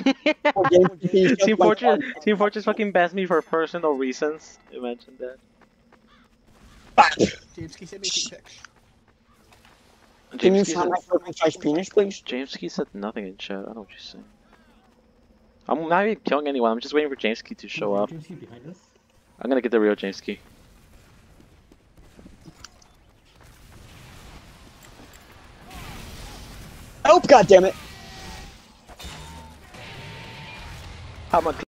Team Fortress fucking bans me for personal reasons. Imagine that. Jameskii, send me a feet pic. Can you sign my fucking size penis, please? Jameskii said nothing in chat. I don't know what you're saying. I'm not even killing anyone. I'm just waiting for Jameskii to show up. Jameskii behind us. I'm gonna get the real Jameskii. Oh, goddammit! How much?